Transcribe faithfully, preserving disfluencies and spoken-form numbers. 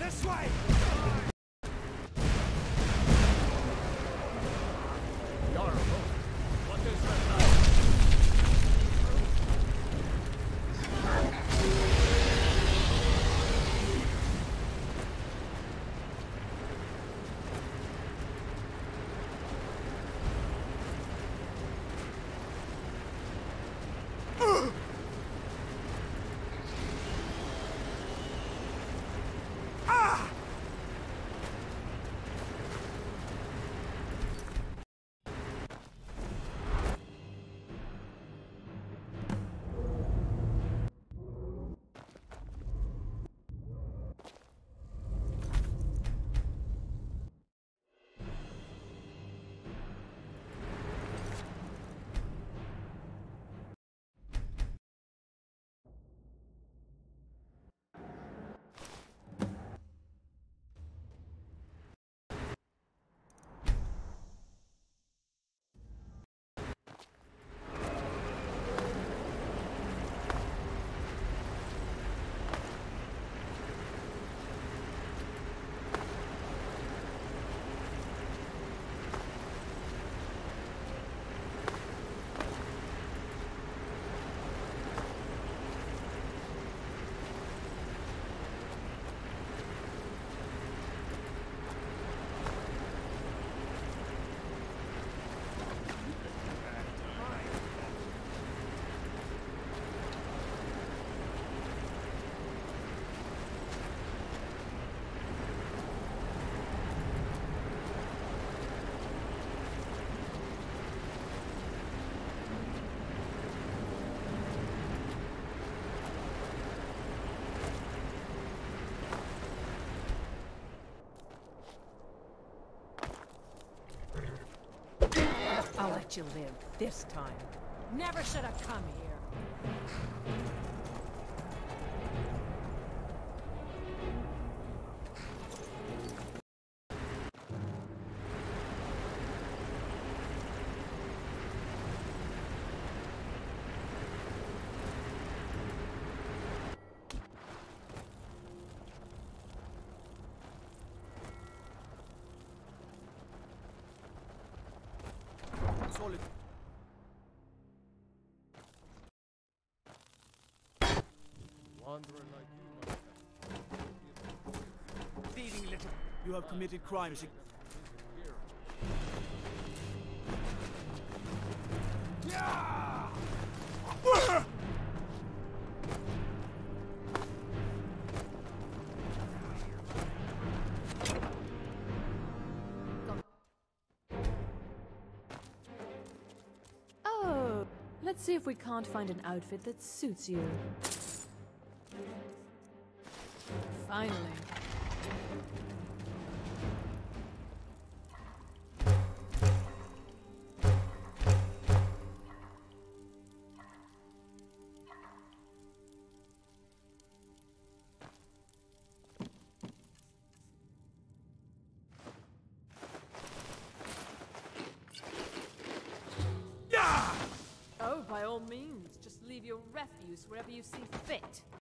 This way! What is that? I'll let you live this time. Never should have come here. Solid. Wanderer like you must have. Thieving little. You have committed crimes. Here. Yeah! Oh, let's see if we can't find an outfit that suits you. Finally. Oh, by all means, just leave your refuse wherever you see fit.